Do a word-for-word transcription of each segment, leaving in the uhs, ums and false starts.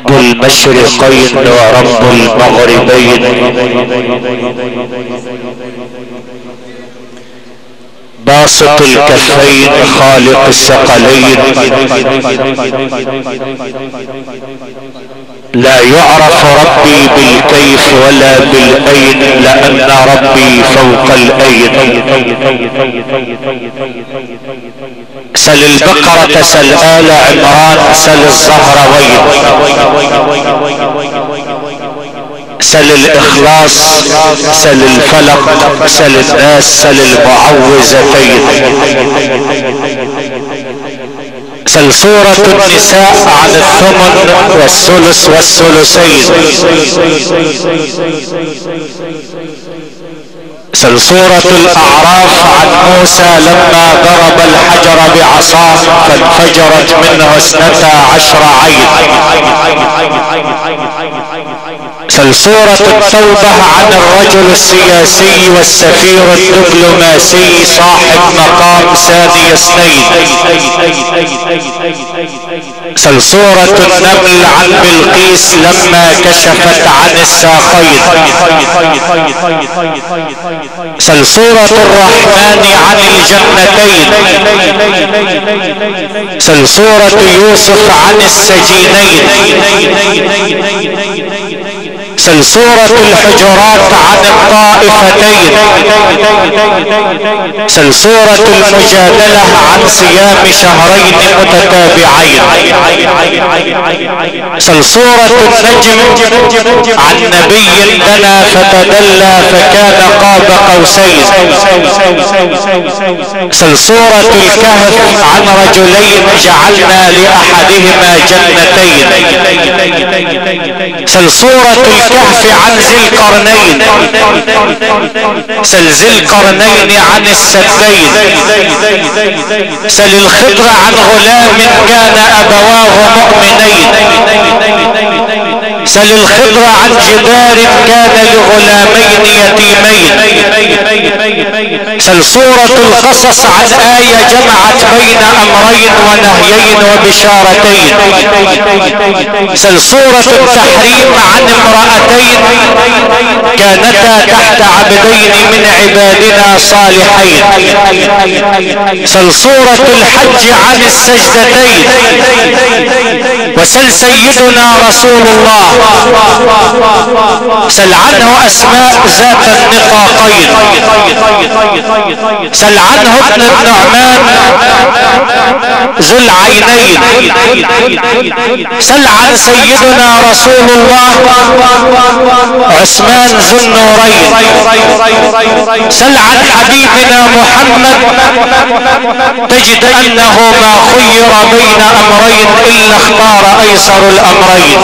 رب المشرقين ورب المغربين، باسط الكفين خالق الثقلين، لا يعرف ربي بالكيف ولا بالاين، لان ربي فوق الاين. سل البقرة سل آل عمران سل الزهروين، سل الاخلاص سل الفلق سل الناس سل المعوذتين، سل سورة النساء عن الثمن والثلث والثلثين، سل سورة الاعراف عن موسى لما ضرب الحجر بعصاه فانفجرت منه اثنتا عشر عين، سل سورة التوبة عن الرجل السياسي والسفير الدبلوماسي صاحب مقام ثاني اثنين، سل سورة النمل عن بلقيس لما كشفت عن الساقين، سل سورة الرحمن عن الجنتين، سل سورة يوسف عن السجينين، سل سورة الحجرات عن الطائفتين، سل سورة المجادلة عن صيام شهرين متتابعين، سل سورة النجم عن نبي دنا فتدلى فكان قاب قوسين، سل سورة الكهف عن رجلين جعلنا لأحدهما جنتين، سل سورة الكهف عن ذي القرنين، سل ذي القرنين عن السدين، سل الخضر عن غلام كان أبواه مؤمنين، سل الخضر عن جدار كان لغلامين يتيمين، سل سورة القصص عن آية جمعت بين أمرين ونهيين وبشارتين، سل سورة التحريم عن امرأتين كانتا تحت عبدين من عبادنا صالحين، سل سورة الحج عن السجدتين، وسل سيدنا رسول الله سل عنه اسماء ذات النطاقين، سل عنه ابن النعمان ذو العينين، سل عن سيدنا رسول الله عثمان ذو النورين، سل عن حبيبنا محمد تجد انه ما خير بين امرين الا اختار ايسر الامرين،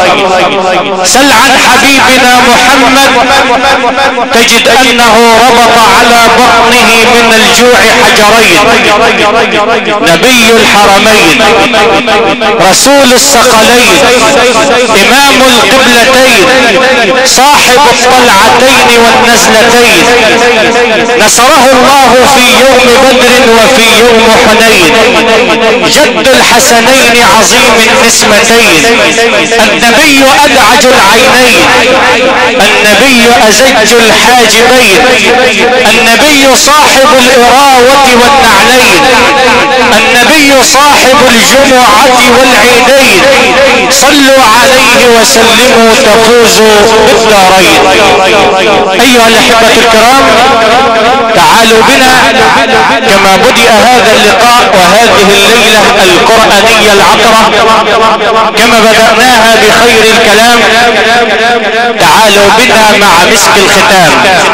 سل عن حبيبنا محمد تجد انه ربط على بطنه من الجوع حجرين، نبي الحرمين رسول الثقلين امام القبلتين صاحب الطلعتين والنزلتين، نصره الله في يوم بدر وفي يوم حنين، جد الحسنين عظيم النسمتين، النبي ادعج العينين، النبي ازج الحاجبين، النبي صاحب الاراوة والنعلين، النبي صاحب الجمعة والعيدين، صلوا عليه وسلموا تفوزوا بالدارين. ايها الاحبة الكرام، تعالوا بنا كما بدأ هذا اللقاء وهذه الليلة القرآنية العطرة كما بدأناها بخير الكلام، تعالوا بنا مع مسك الختام،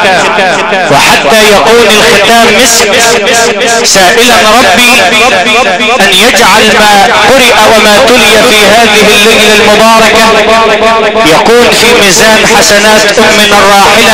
وحتى يكون الختام مسك سائلا ربي ان يجعل ما قرئ وما تلي في هذه الليلة المباركة يكون في ميزان حسنات امنا الراحلة،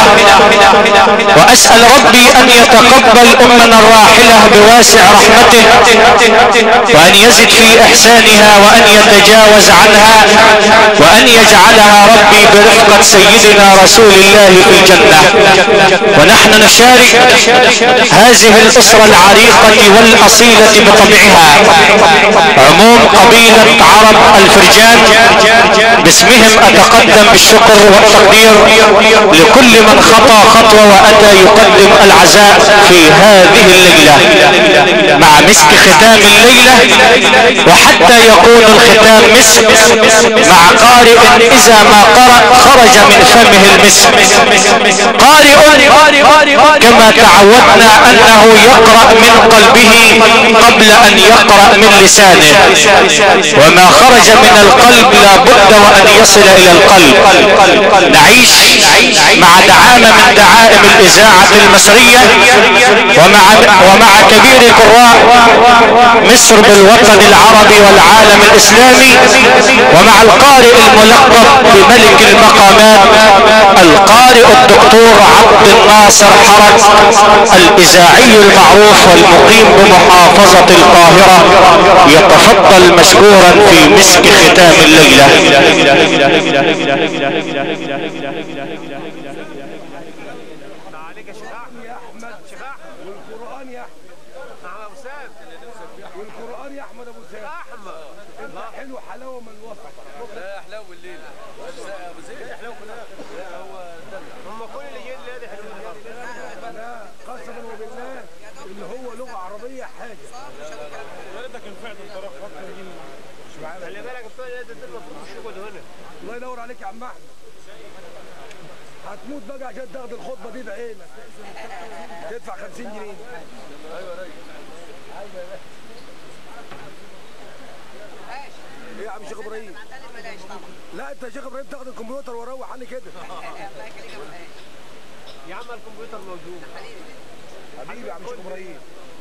واسأل ربي ان يتقبل امنا الراحلة بواسع رحمته، وان يزد في احسانها وان يتجاوز عنها، وان يجعلها ربي برفقة سيدنا رسول الله في الجنة. ونحن نشارك هذه الاسرة العريقة والاصيلة بطبعها، عموم قبيلة عرب الفرجان باسمهم اتقدم بالشكر والتقدير لكل من خطى خطوة واتى يقدم العزاء في هذه الليلة مع مسك ختام الليلة، وحتى يكون الختام مسك مع قارئ اذا ما قرأ خرج من فمه المسك. قارئ كما تعودنا انه يقرأ من قلبه قبل ان يقرأ من لسانه، وما خرج من القلب لا بد وان يصل الى القلب. نعيش مع دعامة من دعائم الاذاعة المصرية ومع, ومع كبير قراء مصر بالوطن العربي والعالم الاسلامي، ومع القارئ الملقب بملك المقامات القارئ الدكتور عبد الناصر حرج الاذاعي المعروف والمقيم بمحافظة القاهرة، يتفضل مشكورا في مسك ختام الليلة. والقرآن يا احمد ابو سيد احمد انت حلو حلاوه من وسط. لا حلاوه الليل ابو زيد حلاوه في الاخر. لا هو هم كل اللي جايين اللي حلوين. لا قسما وبالله اللي هو لغه عربيه حاجه. ولدك انفعت الطرف فكر يجينا مش معانا. خلي بالك بتوع ده المفروض الشغل هنا. الله ينور عليك يا عم احمد. هتموت بقى عشان تاخد الخطبه دي بعينك. تدفع خمسين جنيه. ايوه يا راجل. ايه يا عم شيخ ابراهيم؟ لا انت يا شيخ ابراهيم تاخد الكمبيوتر وروح عني كده. يا عم الكمبيوتر موجود. حبيبي يا عم شيخ ابراهيم.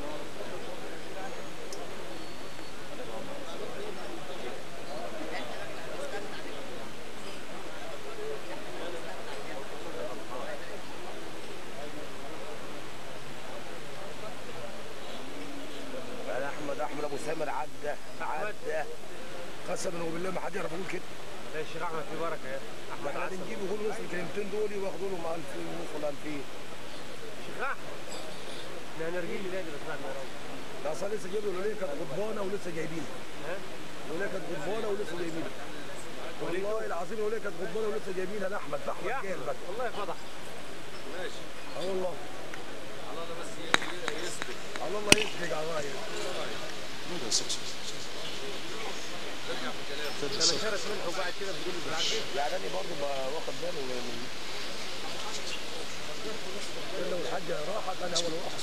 احمد احمد ابو سامر عدى عدى قسما وبالله ما حد يعرف يقول كده. لا يا شيخ احمد في بركه يا احمد. احنا قاعدين نجيب يقولوا نص الكلمتين دول وياخدوا لهم ألفين ونص ولا ألفين. شيخ احمد احنا هنرجع لي نادي بس بعد ما نروح. لا اصل لسه جايبين الوليه كانت غضبانه ولسه جايبينها. ها؟ الوليه كانت غضبانه ولسه جايبينها. والله العظيم الوليه كانت غضبانه ولسه جايبينها لاحمد فاحمد جاهل بقى. والله فضح. ماشي. اه والله. على الله بس يثبت. على الله يثبت على رايك. انا شارك منه وبعد كده بتقول لي يعني انا برضه واخد بالي من لو الحاجه راحت انا اول واحد.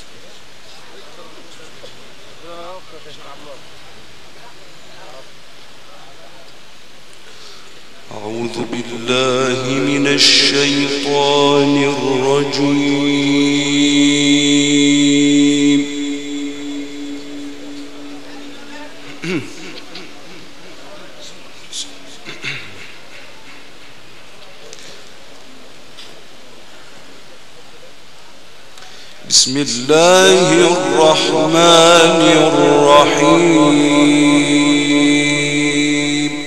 يا اخي يا شيخ عمار. أعوذ بالله من الشيطان الرجيم. بسم الله الرحمن الرحيم.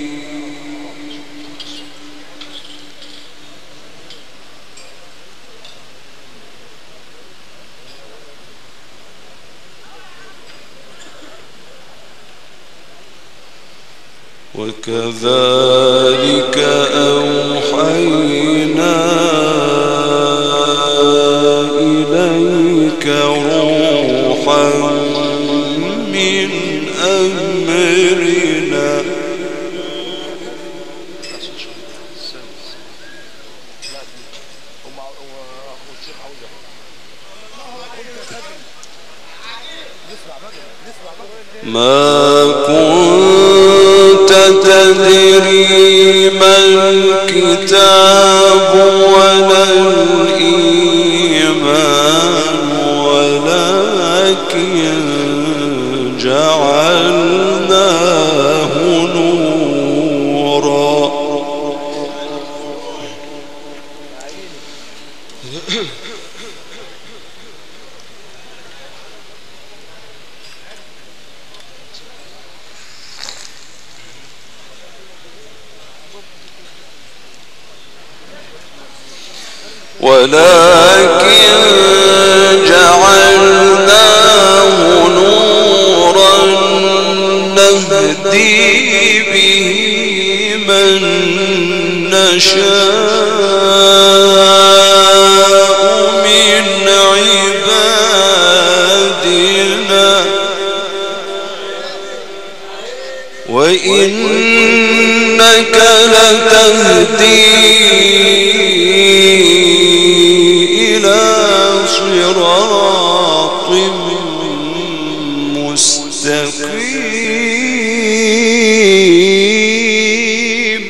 وكذلك أوحينا إليك روحا من أمرنا. ما كنت تدري ما الكتاب ولا الإيمان ولكن جعلناه نورا. ولكن جعلناه نورا نهدي به من من نشاء من عبادنا وإنك لتهدي إلى صراط مستقيم.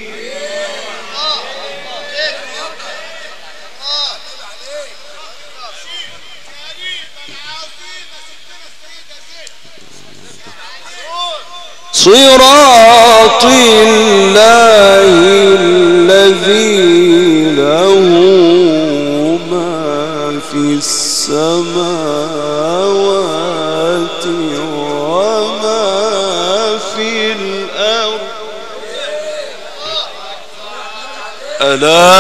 صراط الله الذي له ما في السماوات وما في الأرض ألا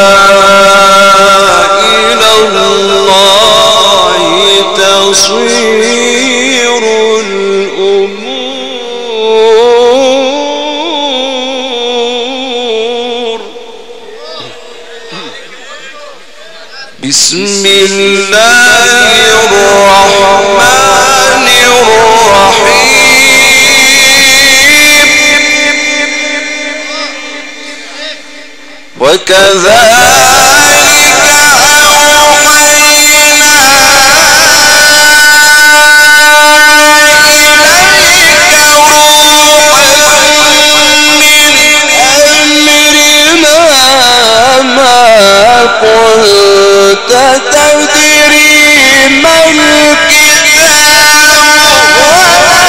إلى الله تصير الأمور. بسم الله الرحمن الرحيم. وكذلك أوحينا إليك روحا من أمرنا ما كنت تدري ما الكتاب ولا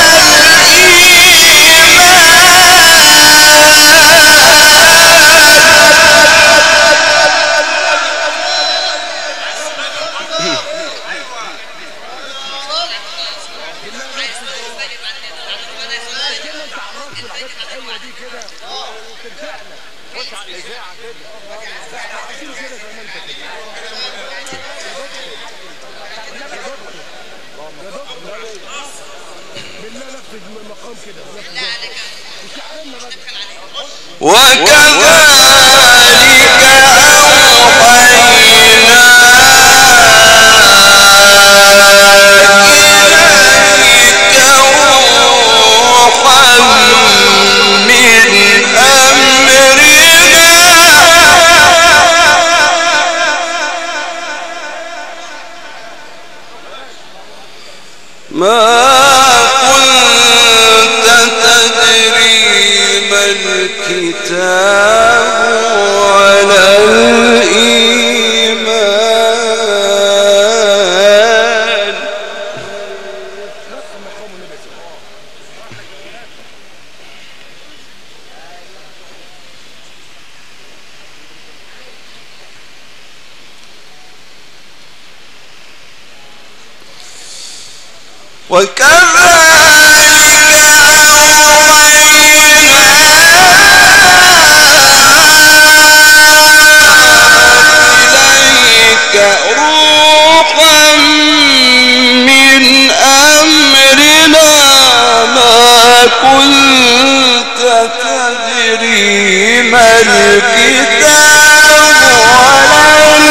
وكذلك أوحينا إليك روحا من أمرنا ما كنت تدري ما الكتاب ولا الإيمان. وكذلك أوحينا إليك روحا من أمرنا ما كنت تدري ما الكتاب ولا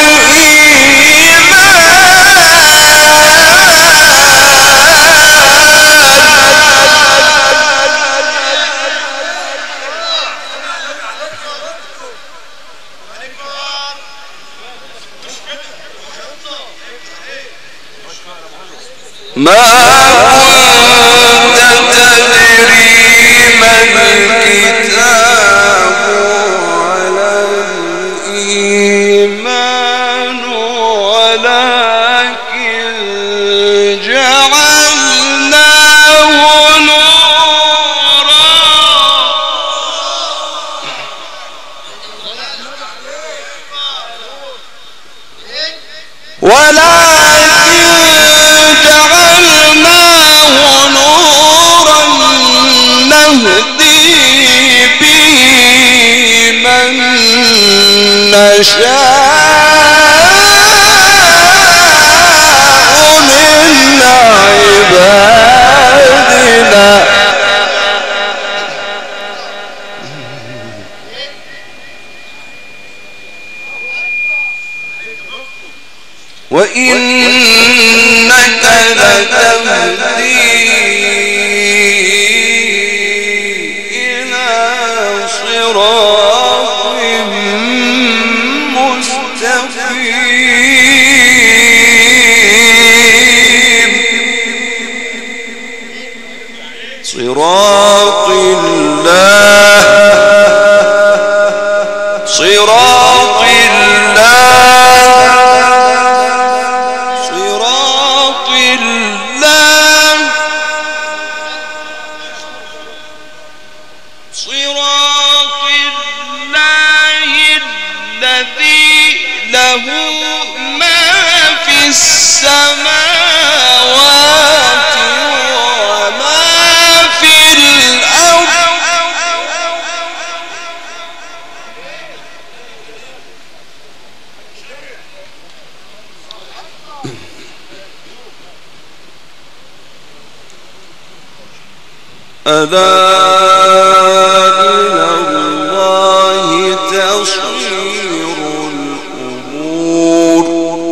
ما كنت تدري ما الكتاب ولا الإيمان ولكن جعلناه نورا ولكن جعلناه نورا نهدي به من نشاء من عبادنا وإنك لتهدي إلى صراط مستقيم صراط الله صراط السماوات وما في الأرض ألا إلى الله تصير الأمور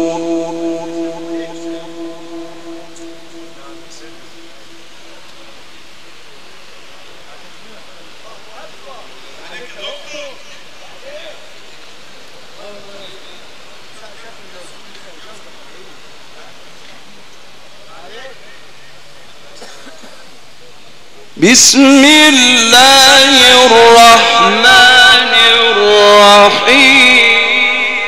بسم الله الرحمن الرحيم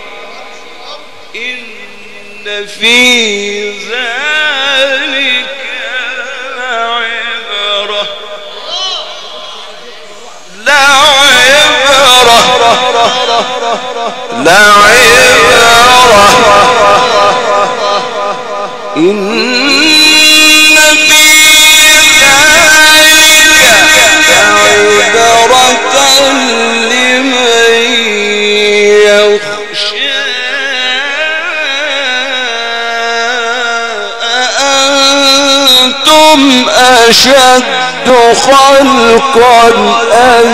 إن في ذلك لعبرة لعبرة لعبرة إن لمن يخشى أأنتم أشد خلقا أم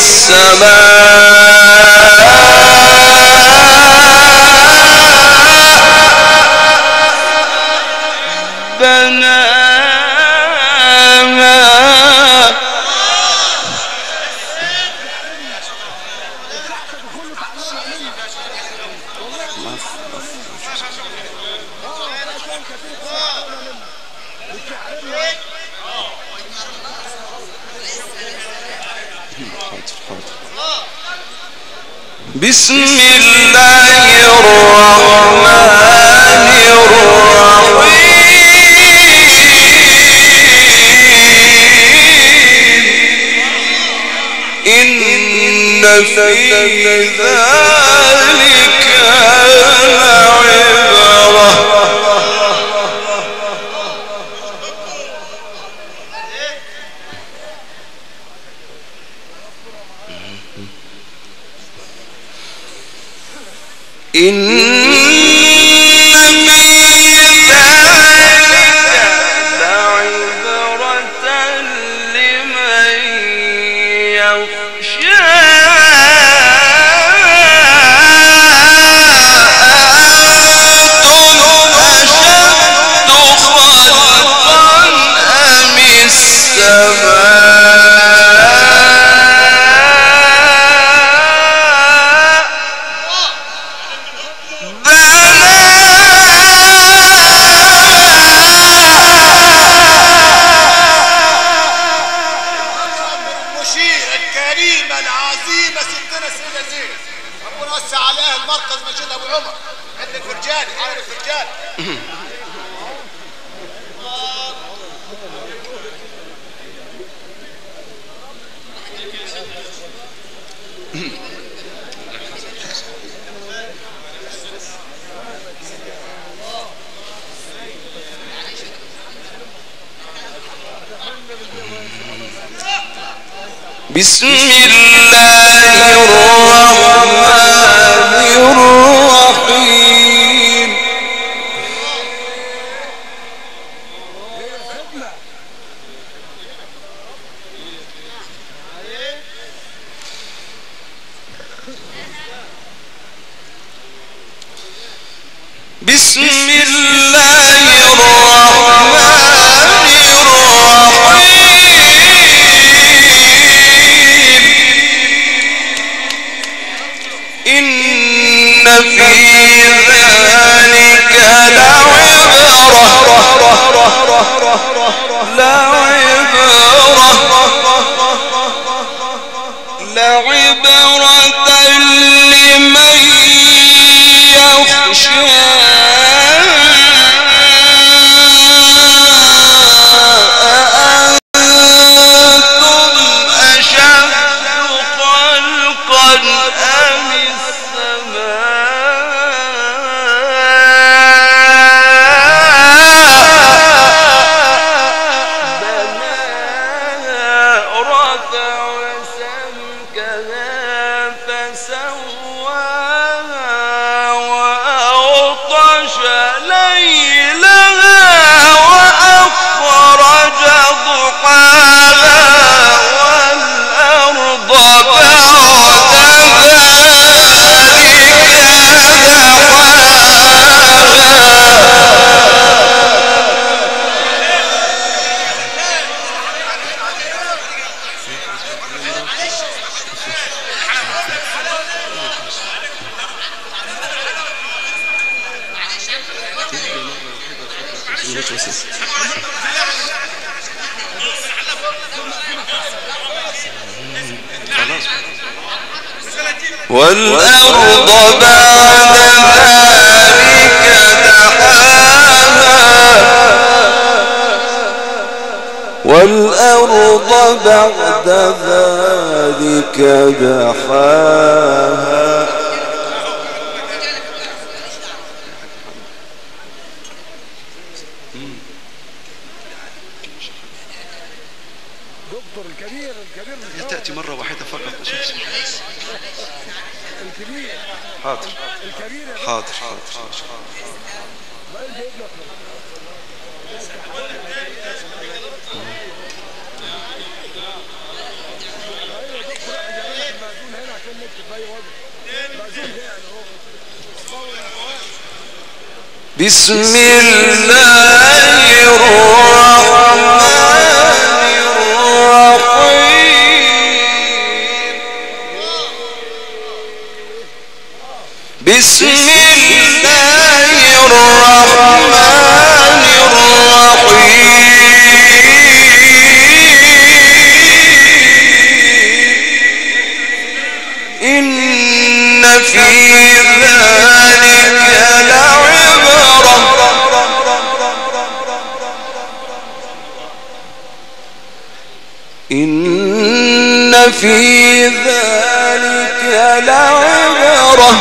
السماء بناها بسم الله الرحمن الرحيم إن في ذلك لعبرة إن في ذلك لعبرة لمن يخشى أأنتم أشد خلقا أم السماء بسم الله الرحمن الرحيم بسم الله الرحمن الرحيم إن في ذلك لعبرة لعبرة لمن يخشى والأرض بعد ذلك دحاها والأرض بعد ذلك دحاها دكتور الكبير الكبير هي تأتي مرة واحدة فقط. الكبير حاضر الكبير حاضر حاضر بسم الله الرحمن الرحيم بسم الله الرحمن الرحيم إن في ذلك لعبرة إن في ذلك لعبرة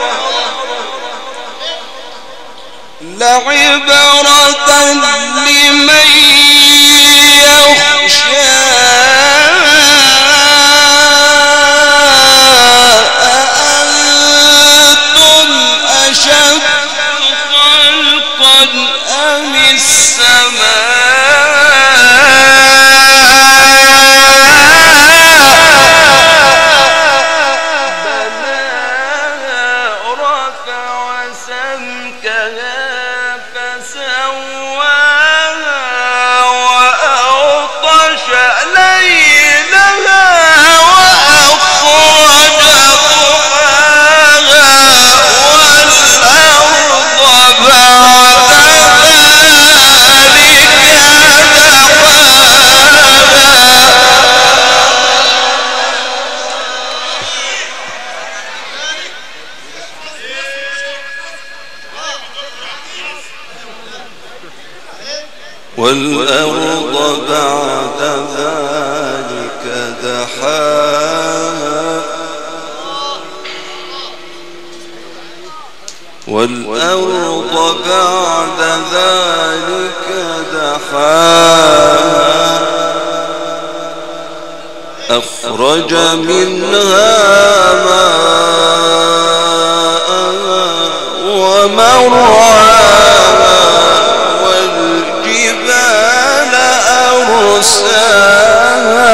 لعبرة لمن يخشى أأنتم أشد خلقا أم والأرض بعد ذلك دحاها والأرض بعد ذلك دحاها أخرج منها ماءها ومرعاها والجبال أرساها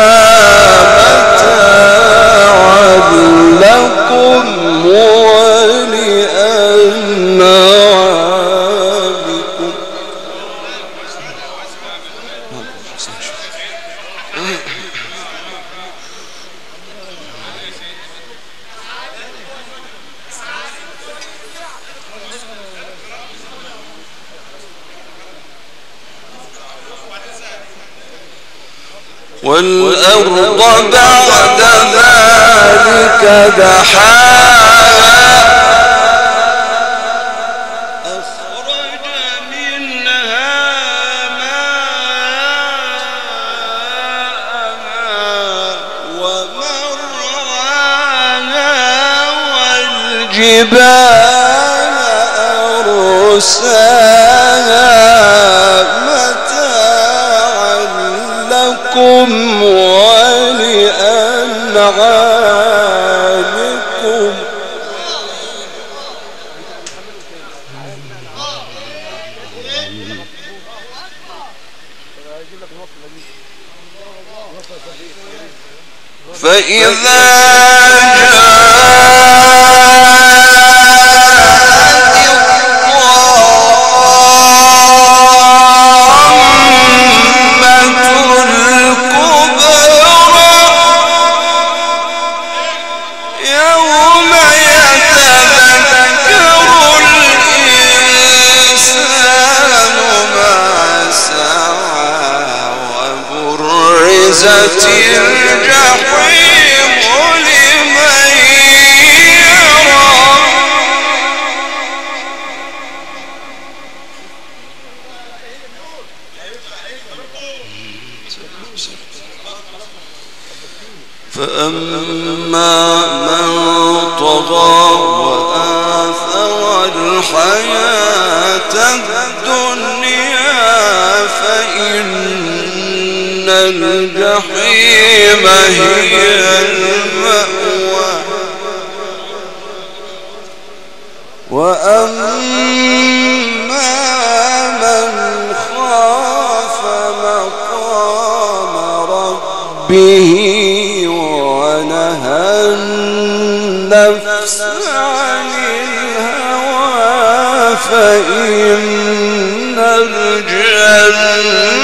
متاعا لكم ولأنعامكم والأرض بعد ذلك دحاها أخرج منها ماءها ومرعاها والجبال أرساها متاعا لكم ولأنعامكم فإذا الجحيم لمن يرى فأما من طغى وآثر الحياة الدنيا فإن الجحيم هي المأوى وأما من خاف مقام ربه ونهى النفس عن الهوى فإن الجنة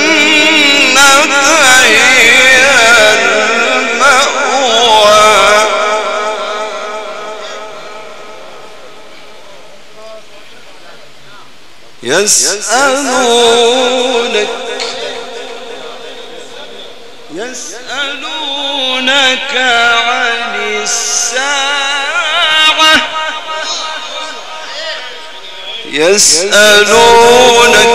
يسألونك يسألونك عن الساعة يسألونك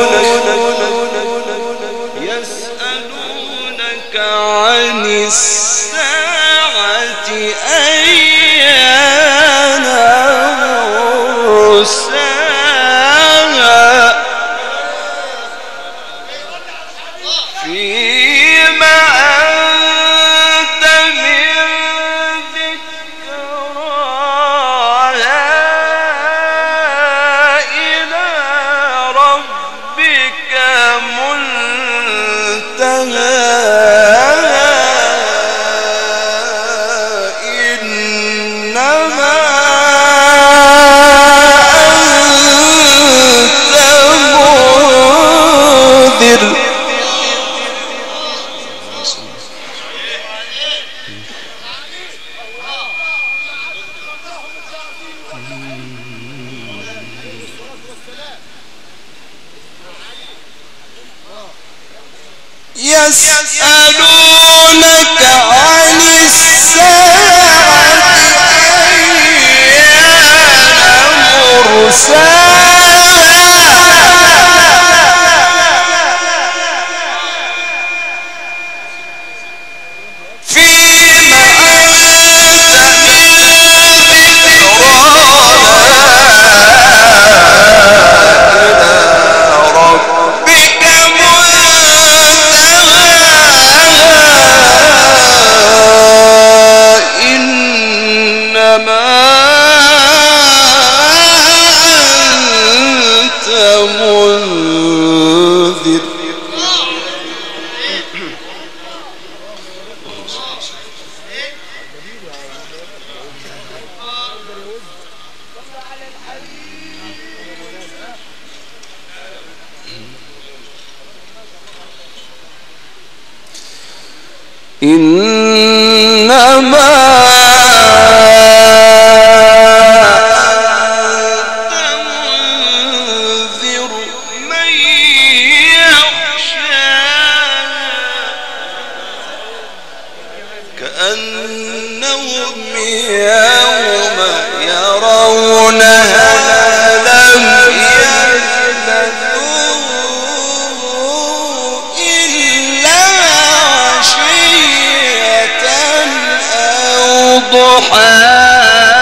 يسألونك عن الساعة أيان مرساها فيما أنت من ذكراها إلى ربك منتهاها إنما أنت منذر يسألونك عن الساعة أيان مرساها فيما أنت من ذكراها إنما أنت منذر من يخشاها يوم يرونها لم يلبثوا إلا عشية أو ضحاها.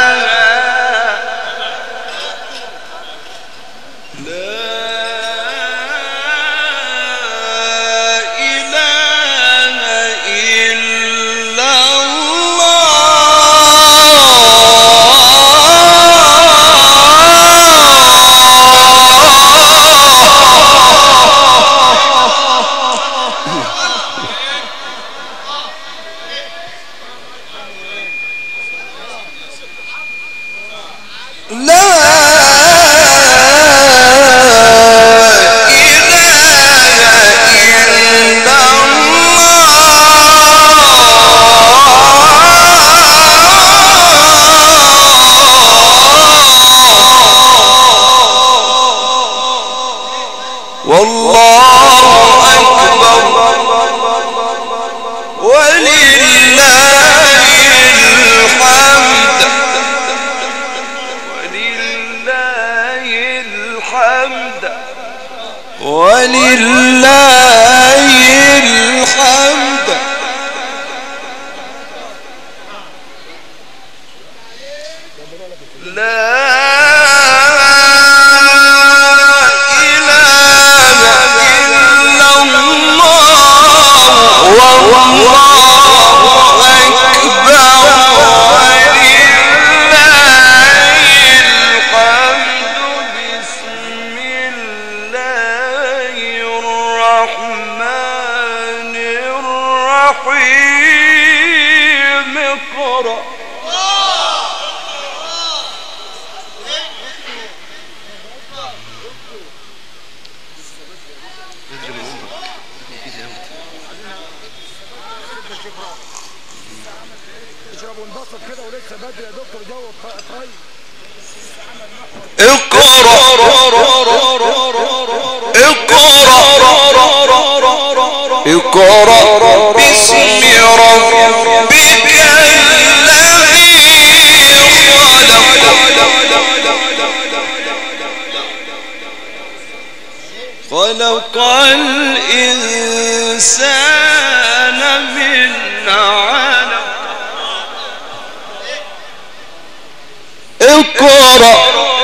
ولله الحمد. لا إله إلا الله والله أكبر ولله الحمد. بسم الله الرحمن الرحيم. اقرأ. اشرب وانبسط كده ولسه بدري يا دكتور. جو طيب. اقرأ اقرأ اقرأ باسم ربك الذي خلق. خلق الإنسان من علق. اقرأ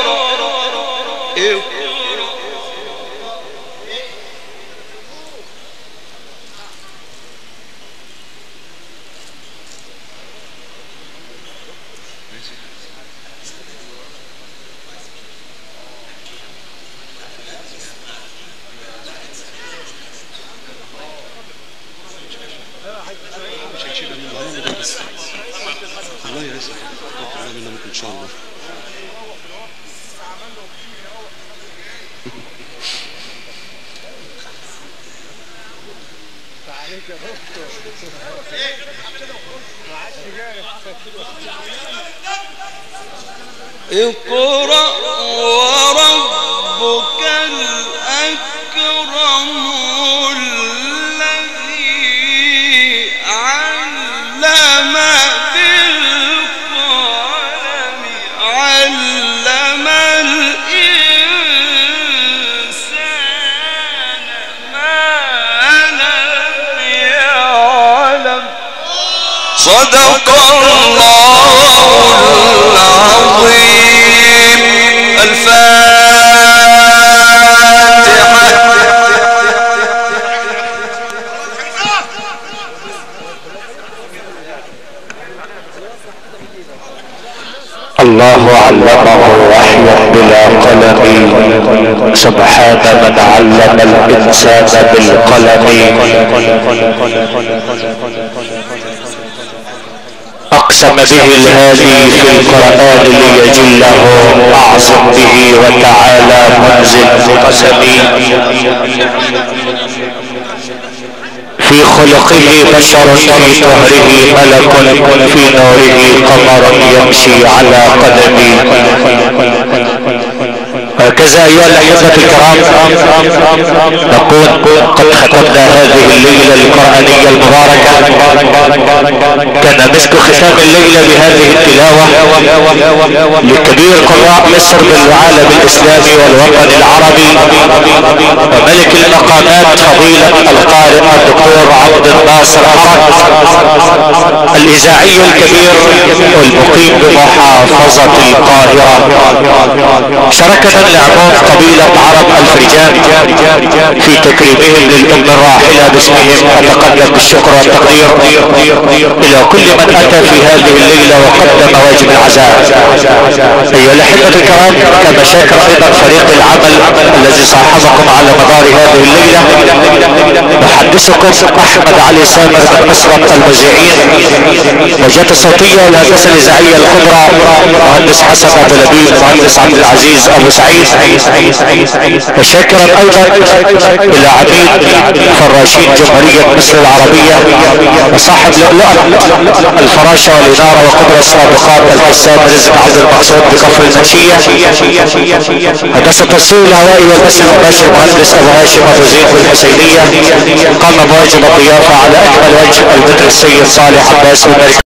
الله يرزقك ان شاء الله. اقرأ وربك الأكرم الذي علم بالقلم علم الإنسان ما لم يعلم. صدق الله العظيم. الفاتحة. الله علمه وحيا بلا قلم. سبحان من علم الإنسان بالقلم. أقسم به الهادي في القرآن ليجله. أعظم به وتعالى منزل قسمي. في خلقه بشر في طهره ملك في نوره قمر يمشي على قدمي. هكذا ايها الاحبة الكرام نكون قد ختمنا هذه الليلة القرآنية المباركة. كان مسك ختام الليلة بهذه التلاوة لكبير قراء مصر بالعالم الاسلامي والوطن العربي وملك المقامات فضيلة القارئ الدكتور عبد الناصر حرب الاذاعي الكبير والمقيم بمحافظة القاهرة، شركة لعموم قبيلة عرب الفرجان في تكريمهم للأم الراحلة باسمهم. أتقدم بالشكر والتقدير إلى كل من أتى في هذه الليلة وقدم واجب العزاء. أيها الأحبة الكرام، كما شاكر أيضا فريق العمل الذي صاحبكم على مدار هذه الليلة. محدثكم أحمد علي سامر من أسرة المذيعين، موجات الصوتية والهندسة الإذاعية الكبرى مهندس حسن أبو لبيب، مهندس عبد العزيز أبو سعيد. وشاكرا أيضا إلى عميد فراشين جمهورية مصر العربية وصاحب لؤلؤة الفراشة والإنارة وقدرة السابقات الحساب رزق عبد المقصود بكفر المنشية. هندسة التصوير الهوائي والبث المباشر مهندس أبو هاشم أبو زيد بالحسينية. قام بواجب الضيافة على أكمل وجه المتر السيد صالح عباس.